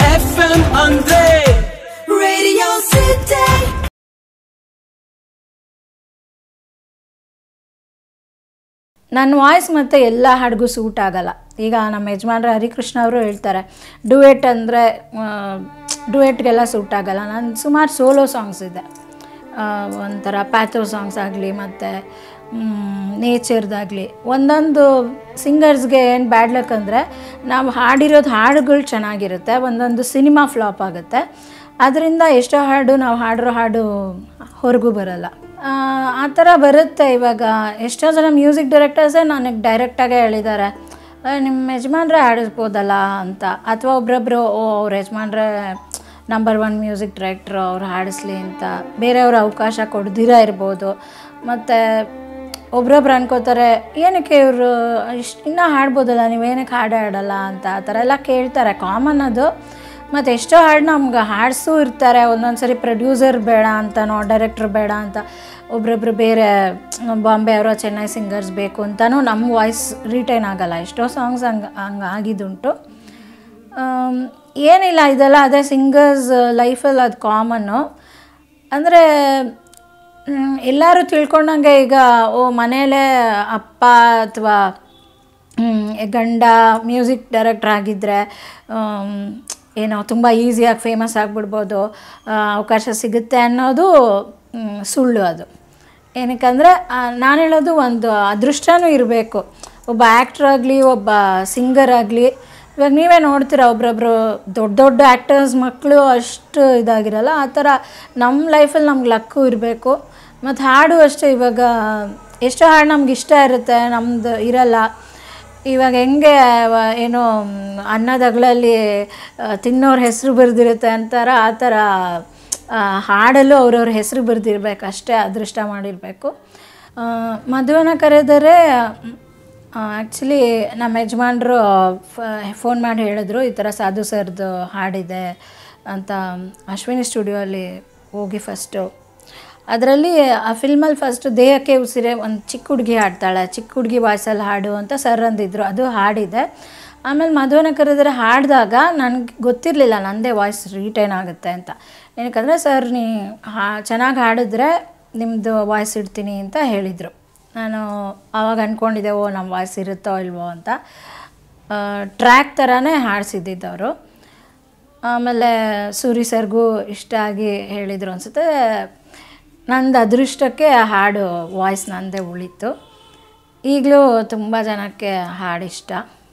FM ಅಂದ್ರೆ radio city. ನನ್ನ voice ಮತ್ತು ಎಲ್ಲ ಹಾಡಿಗೂ ಸೂಟ್ ಆಗಲ್ಲ. ಈಗ ನಮ್ಮ ಯಜಮಾನ್ರು ಹರಿಕೃಷ್ಣ ಅವರು ಹೇಳ್ತಾರೆ, ಡುಯೆಟ್ ಅಂದರೆ ಡುಯೆಟ್ಗೆಲ್ಲ ಸೂಟ್ ಆಗಲ್ಲ. ನಾನು ಸುಮಾರು ಸೋಲೋ ಸಾಂಗ್ಸ್ ಇದೆ, ಒಂಥರ ಪ್ಯಾಥೋ ಸಾಂಗ್ಸ್ ಆಗಲಿ ಮತ್ತು ನೇಚರ್ದಾಗಲಿ. ಒಂದೊಂದು ಸಿಂಗರ್ಸ್ಗೆ ಏನು ಬ್ಯಾಡ್ ಲಕ್ ಅಂದರೆ, ನಾವು ಹಾಡಿರೋದು ಹಾಡುಗಳು ಚೆನ್ನಾಗಿರುತ್ತೆ, ಒಂದೊಂದು ಸಿನಿಮಾ ಫ್ಲಾಪ್ ಆಗುತ್ತೆ. ಅದರಿಂದ ಎಷ್ಟೋ ಹಾಡು ನಾವು ಹಾಡಿರೋ ಹಾಡು ಹೊರಗೂ ಬರಲ್ಲ. ಆ ಥರ ಬರುತ್ತೆ. ಇವಾಗ ಎಷ್ಟೋ ಜನ ಮ್ಯೂಸಿಕ್ ಡೈರೆಕ್ಟರ್ಸೇ ನನಗೆ ಡೈರೆಕ್ಟಾಗೇ ಹೇಳಿದ್ದಾರೆ, ನಿಮ್ಮ ಯಜಮಾನ್ರೆ ಹಾಡಿಸ್ಬೋದಲ್ಲ ಅಂತ. ಅಥವಾ ಒಬ್ರೊಬ್ಬರು ಅವ್ರ ಯಜಮಾನ್ರೆ ನಂಬರ್ 1 ಮ್ಯೂಸಿಕ್ ಡೈರೆಕ್ಟ್ರು, ಅವ್ರು ಹಾಡಿಸ್ಲಿ ಅಂತ ಬೇರೆಯವ್ರ ಅವಕಾಶ ಕೊಡ್ದಿರ ಇರ್ಬೋದು. ಮತ್ತು ಒಬ್ರೊಬ್ರು ಅನ್ಕೋತಾರೆ, ಏನಕ್ಕೆ ಇವರು ಇನ್ನೂ ಹಾಡ್ಬೋದಲ್ಲ, ನೀವೇನಕ್ಕೆ ಹಾಡಲ್ಲ ಅಂತ ಆ ಥರ ಎಲ್ಲ ಕೇಳ್ತಾರೆ. ಕಾಮನ್ ಅದು. ಮತ್ತು ಎಷ್ಟೋ ಹಾಡು ನಮ್ಗೆ ಹಾಡಿಸೂ ಇರ್ತಾರೆ. ಒಂದೊಂದು ಸರಿ ಪ್ರೊಡ್ಯೂಸರ್ ಬೇಡ ಅಂತನೋ, ಡೈರೆಕ್ಟ್ರ್ ಬೇಡ ಅಂತ, ಒಬ್ರೊಬ್ರು ಬೇರೆ ಬಾಂಬೆ ಅವರೋ ಚೆನ್ನೈ ಸಿಂಗರ್ಸ್ ಬೇಕು ಅಂತಲೂ ನಮ್ಮ ವಾಯ್ಸ್ ರಿಟೈನ್ ಆಗೋಲ್ಲ. ಎಷ್ಟೋ ಸಾಂಗ್ಸ್ ಹಂಗೆ ಆಗಿದ್ದುಂಟು. ಏನಿಲ್ಲ, ಇದೆಲ್ಲ ಅದೇ ಸಿಂಗರ್ಸ್ ಲೈಫಲ್ಲಿ ಅದು ಕಾಮನ್ನು. ಅಂದರೆ ಎಲ್ಲರೂ ತಿಳ್ಕೊಂಡಂಗೆ ಈಗ ಮನೇಲೇ ಅಪ್ಪ ಅಥವಾ ಗಂಡ ಮ್ಯೂಸಿಕ್ ಡೈರೆಕ್ಟ್ರ್ ಆಗಿದ್ದರೆ ಏನೋ ತುಂಬ ಈಸಿಯಾಗಿ ಫೇಮಸ್ ಆಗಿಬಿಡ್ಬೋದು, ಅವಕಾಶ ಸಿಗುತ್ತೆ ಅನ್ನೋದು ಸುಳ್ಳು. ಅದು ಏನಕ್ಕಂದರೆ ನಾನು ಹೇಳೋದು, ಒಂದು ಅದೃಷ್ಟನೂ ಇರಬೇಕು. ಒಬ್ಬ ಆ್ಯಕ್ಟ್ರಾಗಲಿ ಒಬ್ಬ ಸಿಂಗರ್ ಆಗಲಿ, ಇವಾಗ ನೀವೇ ನೋಡ್ತೀರ ಒಬ್ರೊಬ್ಬರು ದೊಡ್ಡ ದೊಡ್ಡ ಆ್ಯಕ್ಟರ್ಸ್ ಮಕ್ಕಳು ಅಷ್ಟು ಇದಾಗಿರಲ್ಲ. ಆ ಥರ ನಮ್ಮ ಲೈಫಲ್ಲಿ ನಮ್ಗೆ ಲಕ್ಕು ಇರಬೇಕು. ಮತ್ತು ಹಾಡು ಅಷ್ಟೇ. ಇವಾಗ ಎಷ್ಟೋ ಹಾಡು ನಮ್ಗೆ ಇಷ್ಟ ಇರುತ್ತೆ, ನಮ್ಮದು ಇರಲ್ಲ. ಇವಾಗ ಹೆಂಗೆ ಏನೋ ಅನ್ನದಗಳಲ್ಲಿ ತಿನ್ನೋರ ಹೆಸರು ಬರೆದಿರುತ್ತೆ ಅಂತಾರ, ಆ ಥರ ಹಾಡಲ್ಲೂ ಅವ್ರವ್ರ ಹೆಸರು ಬರೆದಿರ್ಬೇಕು, ಅಷ್ಟೇ ಅದೃಷ್ಟ ಮಾಡಿರಬೇಕು. ಮದುವೆನ ಕರೆದರೆ ಆ್ಯಕ್ಚುಲಿ ನಮ್ಮ ಯಜಮಾನ್ರು ಫೋನ್ ಮಾಡಿ ಹೇಳಿದ್ರು, ಈ ಥರ ಸಾಧು ಸರ್ದು ಹಾಡಿದೆ ಅಂತ. ಅಶ್ವಿನಿ ಸ್ಟುಡಿಯೋಲ್ಲಿ ಹೋಗಿ ಫಸ್ಟು ಅದರಲ್ಲಿ ಆ ಫಿಲ್ಮಲ್ಲಿ ಫಸ್ಟು ದೇಹಕ್ಕೆ ಉಸಿರೇ ಒಂದು ಚಿಕ್ಕ ಹುಡುಗಿ ಹಾಡ್ತಾಳೆ, ಚಿಕ್ಕ ಹುಡುಗಿ ವಾಯ್ಸಲ್ಲಿ ಹಾಡು ಅಂತ ಸರ್ ಅಂದಿದ್ರು. ಅದು ಹಾಡಿದೆ. ಆಮೇಲೆ ಮದುವೆನ ಕರೆದರೆ ಹಾಡಿದಾಗ ನನಗೆ ಗೊತ್ತಿರಲಿಲ್ಲ ನನ್ನದೇ ವಾಯ್ಸ್ ರಿಟೈನ್ ಆಗುತ್ತೆ ಅಂತ. ಏನಕ್ಕಂದರೆ ಸರ್ ಚೆನ್ನಾಗಿ ಹಾಡಿದ್ರೆ ನಿಮ್ಮದು ವಾಯ್ಸ್ ಇಡ್ತೀನಿ ಅಂತ ಹೇಳಿದರು. ನಾನು ಆವಾಗ ಅಂದ್ಕೊಂಡಿದ್ದೆ, ನಮ್ಮ ವಾಯ್ಸ್ ಇರುತ್ತೋ ಇಲ್ವೋ ಅಂತ. ಟ್ರ್ಯಾಕ್ ಥರನೇ ಹಾಡಿಸಿದ್ದಿದ್ದವರು. ಆಮೇಲೆ ಸೂರಿ ಸರ್ಗೂ ಇಷ್ಟ ಆಗಿ ಹೇಳಿದರು ಅನಿಸುತ್ತೆ. ನಂದು ಅದೃಷ್ಟಕ್ಕೆ ಹಾಡು ವಾಯ್ಸ್ ನನ್ನದೇ ಉಳಿತು. ಈಗಲೂ ತುಂಬ ಜನಕ್ಕೆ ಹಾಡಿಷ್ಟ.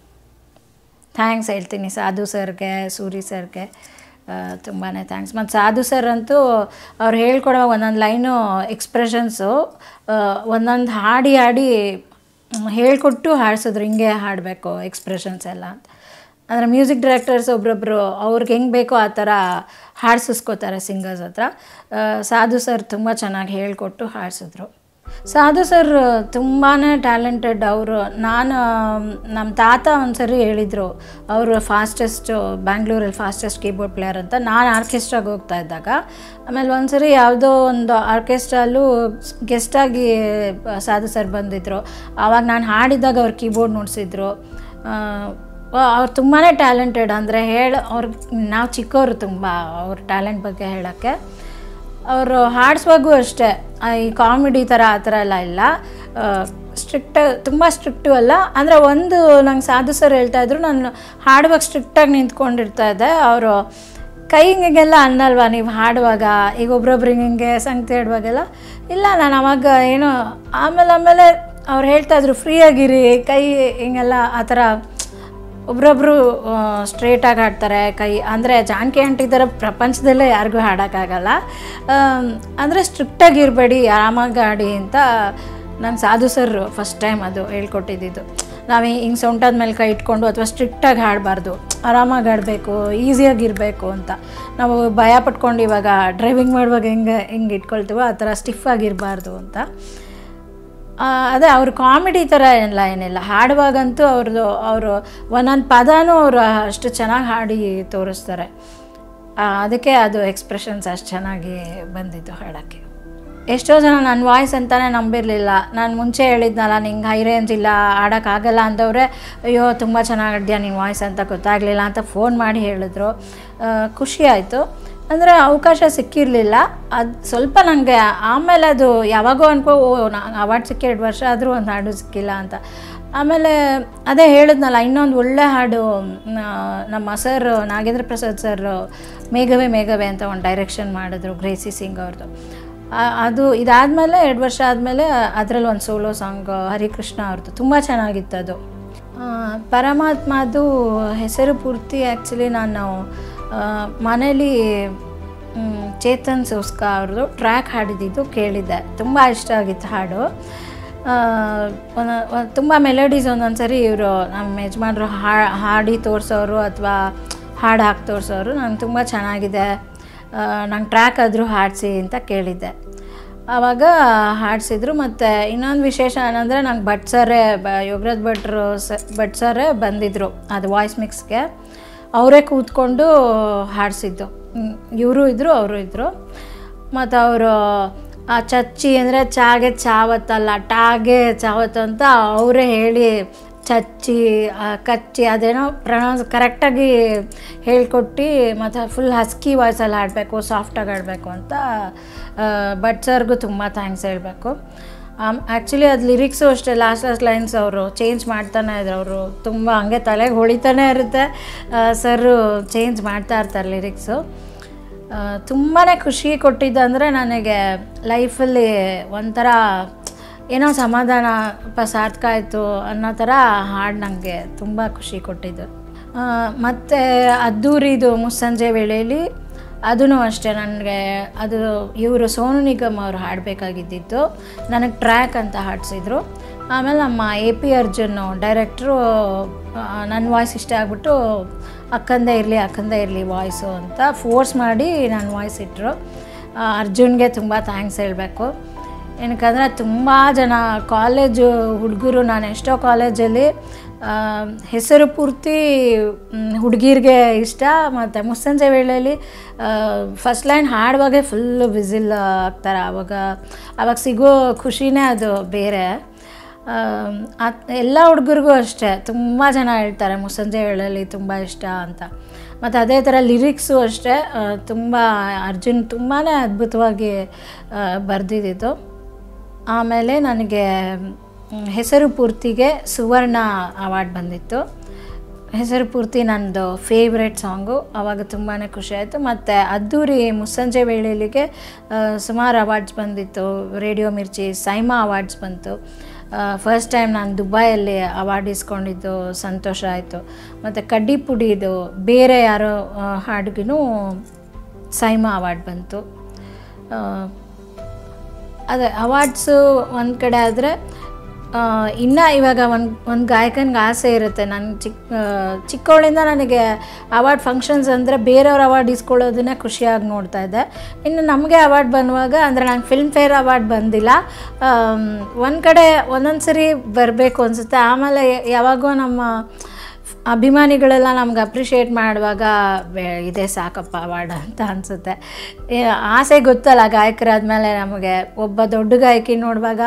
ಥ್ಯಾಂಕ್ಸ್ ಹೇಳ್ತೀನಿ ಸಾಧು ಸರ್ಗೆ, ಸೂರಿ ಸರ್ಗೆ ತುಂಬಾ ಥ್ಯಾಂಕ್ಸ್. ಮತ್ತು ಸಾಧು ಸರ್ ಅಂತೂ ಅವ್ರು ಹೇಳ್ಕೊಡೋ ಒಂದೊಂದು ಲೈನು ಎಕ್ಸ್ಪ್ರೆಷನ್ಸು ಒಂದೊಂದು ಹಾಡಿ ಹೇಳ್ಕೊಟ್ಟು ಹಾಡಿಸಿದ್ರು, ಹಿಂಗೆ ಹಾಡಬೇಕು ಎಕ್ಸ್ಪ್ರೆಷನ್ಸ್ ಎಲ್ಲ ಅಂತ. ಅಂದರೆ ಮ್ಯೂಸಿಕ್ ಡೈರೆಕ್ಟರ್ಸ್ ಒಬ್ರೊಬ್ಬರು ಅವ್ರಿಗೆ ಹೆಂಗೆ ಬೇಕೋ ಆ ಥರ ಹಾಡಿಸ್ಕೋತಾರೆ ಸಿಂಗರ್ಸ್ ಹತ್ರ. ಸಾಧು ಸರ್ ತುಂಬ ಚೆನ್ನಾಗಿ ಹೇಳ್ಕೊಟ್ಟು ಹಾಡಿಸಿದ್ರು. ಸಾಧು ಸರ್ ತುಂಬಾ ಟ್ಯಾಲೆಂಟೆಡ್ ಅವರು. ನಮ್ಮ ತಾತ ಒಂದು ಸರಿ ಹೇಳಿದರು, ಅವರು ಬ್ಯಾಂಗ್ಳೂರಲ್ಲಿ ಫಾಸ್ಟೆಸ್ಟ್ ಕೀಬೋರ್ಡ್ ಪ್ಲೇಯರ್ ಅಂತ. ನಾನು ಆರ್ಕೆಸ್ಟ್ರಾಗೆ ಹೋಗ್ತಾ ಇದ್ದಾಗ, ಆಮೇಲೆ ಒಂದು ಸರಿ ಯಾವುದೋ ಒಂದು ಆರ್ಕೆಸ್ಟ್ರಲ್ಲೂ ಗೆಸ್ಟಾಗಿ ಸಾಧು ಸರ್ ಬಂದಿದ್ದರು. ಆವಾಗ ನಾನು ಹಾಡಿದಾಗ ಅವ್ರು ಕೀಬೋರ್ಡ್ ನುಡಿಸಿದ್ರು. ಅವ್ರು ತುಂಬಾ ಟ್ಯಾಲೆಂಟೆಡ್. ಅಂದರೆ ನಾವು ಚಿಕ್ಕವರು ತುಂಬ ಅವ್ರ ಟ್ಯಾಲೆಂಟ್ ಬಗ್ಗೆ ಹೇಳೋಕ್ಕೆ. ಅವರು ಹಾಡಿಸುವಾಗೂ ಅಷ್ಟೇ, ಈ ಕಾಮಿಡಿ ಥರ ಆ ಥರ ಎಲ್ಲ ಇಲ್ಲ, ತುಂಬ ಸ್ಟ್ರಿಕ್ಟು ಅಲ್ಲ. ಅಂದರೆ ನಂಗೆ ಸಾಧು ಸರ್ ಹೇಳ್ತಾಯಿದ್ರು, ನಾನು ಹಾಡುವಾಗ ಸ್ಟ್ರಿಕ್ಟಾಗಿ ನಿಂತ್ಕೊಂಡಿರ್ತಾ ಇದ್ದೆ. ಅವರು ಕೈ ಹಿಂಗೆಲ್ಲ ಅನ್ನಲ್ವಾ ನೀವು ಹಾಡುವಾಗ, ಈಗ ಒಬ್ರೊಬ್ರು ಹಿಂಗೆ ಸಂಗತಿ ಹಾಡುವಾಗೆಲ್ಲ ಇಲ್ಲ. ನಾನು ಅವಾಗ ಏನೋ ಆಮೇಲೆ ಅವ್ರು ಹೇಳ್ತಾಯಿದ್ರು, ಫ್ರೀಯಾಗಿರಿ, ಕೈ ಹಿಂಗೆಲ್ಲ ಆ ಥರ. ಒಬ್ರೊಬ್ಬರು ಸ್ಟ್ರೇಟಾಗಿ ಹಾಡ್ತಾರೆ ಕೈ. ಅಂದರೆ ಜಾನಕಿ ಆಂಟಿ ಥರ ಪ್ರಪಂಚದಲ್ಲೇ ಯಾರಿಗೂ ಹಾಡೋಕ್ಕಾಗಲ್ಲ. ಅಂದರೆ ಸ್ಟ್ರಿಕ್ಟಾಗಿರಬೇಡಿ, ಆರಾಮಾಗಿ ಹಾಡಿ ಅಂತ ನಂಗೆ ಸಾಧು ಸರ್ ಫಸ್ಟ್ ಟೈಮ್ ಅದು ಹೇಳ್ಕೊಟ್ಟಿದ್ದು. ನಾವು ಹಿಂಗೆ ಸೊಂಟದ ಮೇಲೆ ಕೈ ಇಟ್ಕೊಂಡು ಅಥವಾ ಸ್ಟ್ರಿಕ್ಟಾಗಿ ಹಾಡಬಾರ್ದು, ಆರಾಮಾಗಿ ಹಾಡಬೇಕು, ಈಸಿಯಾಗಿರಬೇಕು ಅಂತ. ನಾವು ಭಯ ಪಟ್ಕೊಂಡು ಇವಾಗ ಡ್ರೈವಿಂಗ್ ಮಾಡುವಾಗ ಹೆಂಗೆ ಇಟ್ಕೊಳ್ತೀವೋ ಆ ಥರ ಸ್ಟಿಫಾಗಿರಬಾರ್ದು ಅಂತ. ಅದೇ ಅವ್ರ ಕಾಮಿಡಿ ಥರ ಏನಿಲ್ಲ. ಹಾಡುವಾಗಂತೂ ಅವರು ಒಂದೊಂದು ಪದನೂ ಅವರು ಅಷ್ಟು ಚೆನ್ನಾಗಿ ಹಾಡಿ ತೋರಿಸ್ತಾರೆ. ಅದಕ್ಕೆ ಅದು ಎಕ್ಸ್ಪ್ರೆಷನ್ಸ್ ಅಷ್ಟು ಚೆನ್ನಾಗಿ ಬಂದಿದ್ದು ಹಾಡೋಕ್ಕೆ. ಎಷ್ಟೋ ಜನ ನನ್ನ ವಾಯ್ಸ್ ಅಂತಲೇ ನಂಬಿರಲಿಲ್ಲ. ನಾನು ಮುಂಚೆ ಹೇಳಿದ್ನಲ್ಲ ನಿಂಗೆ ಹೈ ರೇಂಜ್ ಇಲ್ಲ ಆಡೋಕ್ಕಾಗಲ್ಲ ಅಂದವ್ರೆ, ಅಯ್ಯೋ ತುಂಬ ಚೆನ್ನಾಗಿದ್ಯಾ ನಿನ್ನ ವಾಯ್ಸ್ ಅಂತ ಗೊತ್ತಾಗಲಿಲ್ಲ ಅಂತ ಫೋನ್ ಮಾಡಿ ಹೇಳಿದ್ರು. ಖುಷಿ ಆಯಿತು. ಅಂದರೆ ಅವಕಾಶ ಸಿಕ್ಕಿರಲಿಲ್ಲ. ಅದು ಸ್ವಲ್ಪ ನನಗೆ ಆಮೇಲೆ ಅದು ಯಾವಾಗೋ ಅವಾರ್ಡ್ ಸಿಕ್ಕಿ 2 ವರ್ಷ ಆದರೂ ಒಂದು ಹಾಡು ಸಿಕ್ಕಿಲ್ಲ ಅಂತ. ಆಮೇಲೆ ಅದೇ ಹೇಳಿದ್ನಲ್ಲ, ಇನ್ನೊಂದು ಒಳ್ಳೆ ಹಾಡು ನಮ್ಮ ಸರ್ ನಾಗೇಂದ್ರ ಪ್ರಸಾದ್ ಸರ್ ಮೇಘವೇ ಮೇಘವೇ ಅಂತ ಒಂದು ಡೈರೆಕ್ಷನ್ ಮಾಡಿದ್ರು, ಗ್ರೇಸಿ ಸಿಂಗ್ ಅವ್ರದ್ದು. ಅದು ಇದಾದಮೇಲೆ 2 ವರ್ಷ ಆದಮೇಲೆ ಅದರಲ್ಲಿ ಒಂದು ಸೋಲೋ ಸಾಂಗ್ ಹರಿಕೃಷ್ಣ ಅವ್ರದ್ದು ತುಂಬ ಚೆನ್ನಾಗಿತ್ತು ಅದು. ಪರಮಾತ್ಮದು ಹೆಸರು ಪೂರ್ತಿ ಆ್ಯಕ್ಚುಲಿ ನಾನು ಮನೇಲಿ ಚೇತನ್ ಸೋಸ್ಕಾ ಅವ್ರದ್ದು ಟ್ರ್ಯಾಕ್ ಹಾಡಿದ್ದು ಕೇಳಿದ್ದೆ. ತುಂಬ ಇಷ್ಟ ಆಗಿತ್ತು ಹಾಡು. ತುಂಬ ಮೆಲೋಡೀಸ್ ಒಂದೊಂದು ಸರಿ ಇವರು ನಮ್ಮ ಯಜಮಾನ್ರು ಹಾಡಿ ತೋರಿಸೋರು ಅಥವಾ ಹಾಡು ಹಾಕಿ ತೋರಿಸೋರು. ನಂಗೆ ತುಂಬ ಚೆನ್ನಾಗಿದೆ, ನಂಗೆ ಟ್ರ್ಯಾಕ್ ಆದರೂ ಹಾಡಿಸಿ ಅಂತ ಕೇಳಿದ್ದೆ. ಆವಾಗ ಹಾಡಿಸಿದ್ರು. ಮತ್ತು ಇನ್ನೊಂದು ವಿಶೇಷ ಏನಂದರೆ ನಂಗೆ ಭಟ್ ಸರೇ ಯೋಗರಾಜ್ ಭಟ್ ಸರೇ ಬಂದಿದ್ದರು ಅದು ವಾಯ್ಸ್ ಮಿಕ್ಸ್ಗೆ. ಅವರೇ ಕೂತ್ಕೊಂಡು ಹಾಡಿಸಿದ್ದು. ಇವರು ಇದ್ದರು, ಅವರು ಇದ್ದರು. ಮತ್ತು ಅವರು ಆ ಚಚ್ಚಿ ಅಂದರೆ ಚಾಗೆ ಚಾವತ್ತಲ್ಲ, ಟಾಗೆ ಚಾವತ್ತು ಅಂತ ಅವರೇ ಹೇಳಿ ಚಚ್ಚಿ ಕಚ್ಚಿ ಅದೇನೋ ಪ್ರೊನೌನ್ಸ್ ಕರೆಕ್ಟಾಗಿ ಹೇಳ್ಕೊಟ್ಟು ಮತ್ತು ಫುಲ್ ಹಸ್ಕಿ ವಾಯ್ಸಲ್ಲಿ ಹಾಡಬೇಕು, ಸಾಫ್ಟಾಗಿ ಹಾಡಬೇಕು ಅಂತ ಭಟ್ ಸರ್ಗೂ ತುಂಬ ಥ್ಯಾಂಕ್ಸ್ ಹೇಳಬೇಕು. ಆ್ಯಕ್ಚುಲಿ ಅದು ಲಿರಿಕ್ಸು ಅಷ್ಟೇ, ಲಾಸ್ಟ್ ಲೈನ್ಸ್ ಅವರು ಚೇಂಜ್ ಮಾಡ್ತಾನೆ ಇದ್ರು. ಅವರು ತುಂಬ ಹಂಗೆ ತಲೆಗೆ ಹೊಳಿತಾನೆ ಇರುತ್ತೆ. ಸರು ಚೇಂಜ್ ಮಾಡ್ತಾ ಇರ್ತಾರೆ ಲಿರಿಕ್ಸು. ತುಂಬಾ ಖುಷಿ ಕೊಟ್ಟಿದ್ದಂದರೆ ನನಗೆ ಲೈಫಲ್ಲಿ ಒಂಥರ ಏನೋ ಸಮಾಧಾನ ಸಾರ್ಥಕ ಆಯಿತು ಅನ್ನೋ ಥರ ಹಾಡು ನನಗೆ ತುಂಬ ಖುಷಿ ಕೊಟ್ಟಿದ್ದು. ಮತ್ತು ಅದ್ದೂರಿದು ಮುಸ್ಸಂಜೆ ವೇಳೆಯಲ್ಲಿ ಅದೂ ಅಷ್ಟೇ ನನಗೆ ಅದು ಇವರು ಸೋನು ನಿಗಮ್ ಅವರು ಹಾಡಬೇಕಾಗಿದ್ದಿತ್ತು. ನನಗೆ ಟ್ರ್ಯಾಕ್ ಅಂತ ಹಾಡಿಸಿದ್ರು. ಆಮೇಲೆ ನಮ್ಮ AP ಅರ್ಜುನ್ ಡೈರೆಕ್ಟ್ರು ನನ್ನ ವಾಯ್ಸ್ ಇಷ್ಟ ಆಗ್ಬಿಟ್ಟು ಅಕ್ಕಂದೇ ಇರಲಿ ವಾಯ್ಸು ಅಂತ ಫೋರ್ಸ್ ಮಾಡಿ ನನ್ನ ವಾಯ್ಸ್ ಇಟ್ಟರು. ಅರ್ಜುನ್ಗೆ ತುಂಬ ಥ್ಯಾಂಕ್ಸ್ ಹೇಳಬೇಕು. ಏನಕ್ಕಂದರೆ ತುಂಬ ಜನ ಕಾಲೇಜು ಹುಡುಗರು, ನಾನು ಎಷ್ಟೋ ಕಾಲೇಜಲ್ಲಿ ಹೆಸರು ಪೂರ್ತಿ ಹುಡುಗಿರಿಗೆ ಇಷ್ಟ. ಮತ್ತು ಮುಸ್ಸಂಜೆ ವೇಳೆಯಲ್ಲಿ ಫಸ್ಟ್ ಲೈನ್ ಹಾಡುವಾಗೆ ಫುಲ್ಲು ವಿಸಿಲ್ ಆಗ್ತಾರೆ. ಆವಾಗ ಸಿಗೋ ಖುಷಿನೇ ಅದು ಬೇರೆ. ಎಲ್ಲ ಹುಡುಗರಿಗೂ ಅಷ್ಟೇ ತುಂಬ ಜನ ಹೇಳ್ತಾರೆ ಮುಸ್ಸಂಜೆ ವೇಳೆಯಲ್ಲಿ ತುಂಬ ಇಷ್ಟ ಅಂತ. ಮತ್ತು ಅದೇ ಥರ ಲಿರಿಕ್ಸು ಅಷ್ಟೇ ತುಂಬ ಅರ್ಜುನ್ ತುಂಬಾ ಅದ್ಭುತವಾಗಿ ಬರೆದಿದ್ದು. ಆಮೇಲೆ ನನಗೆ ಹೆಸರು ಪೂರ್ತಿಗೆ ಸುವರ್ಣ ಅವಾರ್ಡ್ ಬಂದಿತ್ತು. ಹೆಸರು ಪೂರ್ತಿ ನನ್ನದು ಫೇವ್ರೆಟ್ ಸಾಂಗು. ಆವಾಗ ತುಂಬಾ ಖುಷಿ ಆಯಿತು. ಮತ್ತು ಅದ್ದೂರಿ ಮುಸ್ಸಂಜೆ ವೇಳೆಯಲ್ಲಿಗೆ ಸುಮಾರು ಅವಾರ್ಡ್ಸ್ ಬಂದಿತ್ತು. ರೇಡಿಯೋ ಮಿರ್ಚಿ ಸೈಮಾ ಅವಾರ್ಡ್ಸ್ ಬಂತು. ಫಸ್ಟ್ ಟೈಮ್ ನಾನು ದುಬೈಯಲ್ಲಿ ಅವಾರ್ಡ್ ಇಸ್ಕೊಂಡಿದ್ದು ಸಂತೋಷ ಆಯಿತು. ಮತ್ತು ಕಡ್ಡಿ ಪುಡಿದು ಬೇರೆ ಯಾರೋ ಹಾಡಿಗೂ ಸೈಮಾ ಅವಾರ್ಡ್ ಬಂತು. ಅದೇ ಅವಾರ್ಡ್ಸು ಒಂದು ಕಡೆ ಆದರೆ ಇನ್ನು ಇವಾಗ ಒಂದು ಗಾಯಕನಿಗೆ ಆಸೆ ಇರುತ್ತೆ. ನಾನು ಚಿಕ್ಕವಳಿಂದ ನನಗೆ ಅವಾರ್ಡ್ ಫಂಕ್ಷನ್ಸ್ ಅಂದರೆ ಬೇರೆಯವ್ರ ಅವಾರ್ಡ್ ಇಸ್ಕೊಳ್ಳೋದನ್ನೇ ಖುಷಿಯಾಗಿ ನೋಡ್ತಾ ಇದ್ದೆ. ಇನ್ನು ನಮಗೆ ಅವಾರ್ಡ್ ಬಂದುವಾಗ ಅಂದರೆ ನಂಗೆ ಫಿಲ್ಮ್ಫೇರ್ ಅವಾರ್ಡ್ ಬಂದಿಲ್ಲ. ಒಂದು ಕಡೆ ಒಂದೊಂದು ಸರಿ ಬರಬೇಕು ಅನಿಸುತ್ತೆ. ಆಮೇಲೆ ಯಾವಾಗೋ ನಮ್ಮ ಅಭಿಮಾನಿಗಳೆಲ್ಲ ನಮ್ಗೆ ಅಪ್ರಿಷಿಯೇಟ್ ಮಾಡುವಾಗ ಇದೇ ಸಾಕಪ್ಪ ಅವಾರ್ಡ್ ಅಂತ ಅನಿಸುತ್ತೆ. ಆಸೆ ಗೊತ್ತಲ್ಲ ಗಾಯಕರಾದ್ಮೇಲೆ ನಮಗೆ ಒಬ್ಬ ದೊಡ್ಡ ಗಾಯಕಿ ನೋಡುವಾಗ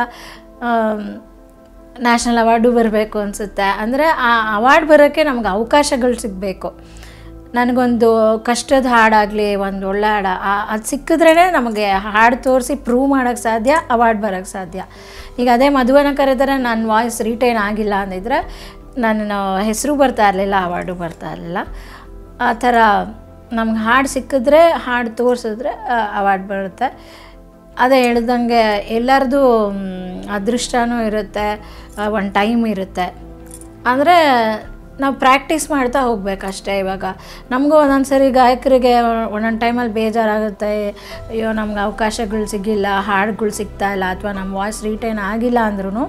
ನ್ಯಾಷನಲ್ ಅವಾರ್ಡು ಬರಬೇಕು ಅನಿಸುತ್ತೆ. ಅಂದರೆ ಆ ಅವಾರ್ಡ್ ಬರೋಕ್ಕೆ ನಮ್ಗೆ ಅವಕಾಶಗಳು ಸಿಗಬೇಕು. ನನಗೊಂದು ಕಷ್ಟದ ಹಾಡಾಗಲಿ ಒಂದು ಒಳ್ಳೆ ಹಾಡು ಅದು ಸಿಕ್ಕಿದ್ರೇ ನಮಗೆ ಹಾಡು ತೋರಿಸಿ ಪ್ರೂವ್ ಮಾಡೋಕ್ಕೆ ಸಾಧ್ಯ, ಅವಾರ್ಡ್ ಬರೋಕ್ಕೆ ಸಾಧ್ಯ. ಈಗ ಅದೇ ಮದುವೆನ ಕರೆದರೆ ನನ್ನ ವಾಯ್ಸ್ ರಿಟೈನ್ ಆಗಿಲ್ಲ ಅಂದಿದ್ರೆ ನನ್ನ ಹೆಸರು ಬರ್ತಾ ಇರಲಿಲ್ಲ, ಅವಾರ್ಡು ಬರ್ತಾ ಇರಲಿಲ್ಲ. ಆ ಥರ ನಮ್ಗೆ ಹಾಡು ಸಿಕ್ಕಿದ್ರೆ, ಹಾಡು ತೋರಿಸಿದ್ರೆ ಅವಾರ್ಡ್ ಬರುತ್ತೆ. ಅದೇ ಹೇಳ್ದಂಗೆ ಎಲ್ಲರದು ಅದೃಷ್ಟನೂ ಇರುತ್ತೆ, ಒಂದು ಟೈಮ್ ಇರುತ್ತೆ. ಅಂದರೆ ನಾವು ಪ್ರಾಕ್ಟೀಸ್ ಮಾಡ್ತಾ ಹೋಗ್ಬೇಕಷ್ಟೇ. ಇವಾಗ ನಮಗೂ ಒಂದೊಂದು ಸರಿ ಗಾಯಕರಿಗೆ ಒಂದೊಂದು ಟೈಮಲ್ಲಿ ಬೇಜಾರಾಗುತ್ತೆ, ಅಯ್ಯೋ ನಮ್ಗೆ ಅವಕಾಶಗಳು ಸಿಗಿಲ್ಲ, ಹಾಡುಗಳು ಸಿಗ್ತಾಯಿಲ್ಲ ಅಥವಾ ನಮ್ಮ ವಾಯ್ಸ್ ರಿಟೈನ್ ಆಗಿಲ್ಲ ಅಂದ್ರೂ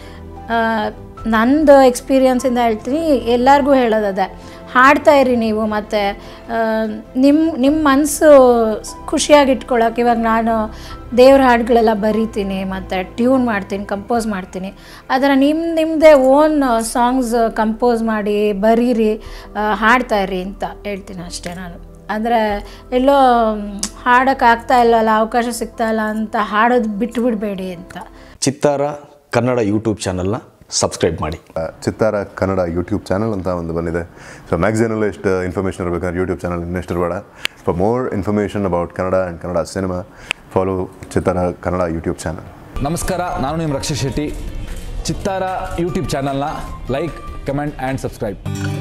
ನಂದು ಎಕ್ಸ್ಪೀರಿಯನ್ಸಿಂದ ಹೇಳ್ತೀನಿ, ಎಲ್ಲರಿಗೂ ಹೇಳೋದದೆ, ಹಾಡ್ತಾಯಿರಿ ನೀವು. ಮತ್ತು ನಿಮ್ಮ ಮನಸ್ಸು ಖುಷಿಯಾಗಿ ಇಟ್ಕೊಳ್ಳೋಕೆ ಇವಾಗ ನಾನು ದೇವ್ರ ಹಾಡುಗಳೆಲ್ಲ ಬರೀತೀನಿ ಮತ್ತು ಟ್ಯೂನ್ ಮಾಡ್ತೀನಿ, ಕಂಪೋಸ್ ಮಾಡ್ತೀನಿ. ಅದರ ನಿಮ್ಮದೇ ಓನ್ ಸಾಂಗ್ಸ್ ಕಂಪೋಸ್ ಮಾಡಿ ಬರೀರಿ, ಹಾಡ್ತಾಯಿರಿ ಅಂತ ಹೇಳ್ತೀನಿ ಅಷ್ಟೇ ನಾನು. ಅಂದರೆ ಎಲ್ಲೋ ಹಾಡೋಕ್ಕಾಗ್ತಾ ಇಲ್ಲವಲ್ಲ, ಅವಕಾಶ ಸಿಗ್ತಾ ಇಲ್ಲ ಅಂತ ಹಾಡೋದು ಬಿಟ್ಟುಬಿಡಬೇಡಿ ಅಂತ. ಚಿತ್ತಾರ ಕನ್ನಡ ಯೂಟ್ಯೂಬ್ ಚಾನಲ್ನ ಸಬ್ಸ್ಕ್ರೈಬ್ ಮಾಡಿ. ಚಿತ್ತಾರ ಕನ್ನಡ ಯೂಟ್ಯೂಬ್ ಚಾನಲ್ ಅಂತ ಒಂದು ಬಂದಿದೆ. ಸೊ ಮ್ಯಾಗ್ಝಿನಲ್ಲೂ ಎಷ್ಟು ಇನ್ಫಾರ್ಮೇಷನ್ ಇರಬೇಕಂದ್ರೆ ಯೂಟ್ಯೂಬ್ ಚಾನಲ್ ಇನ್ನೆಷ್ಟು ಇರಬೇಡ. For more information about Kannada and Kannada cinema, follow Chittara Kannada YouTube channel. ನಮಸ್ಕಾರ, ನಾನು ನಿಮ್ಮ ರಕ್ಷಿತ್ ಶೆಟ್ಟಿ. ಚಿತ್ತಾರ ಯೂಟ್ಯೂಬ್ ಚಾನಲ್ನ ಲೈಕ್, ಕಮೆಂಟ್ ಆ್ಯಂಡ್ ಸಬ್ಸ್ಕ್ರೈಬ್.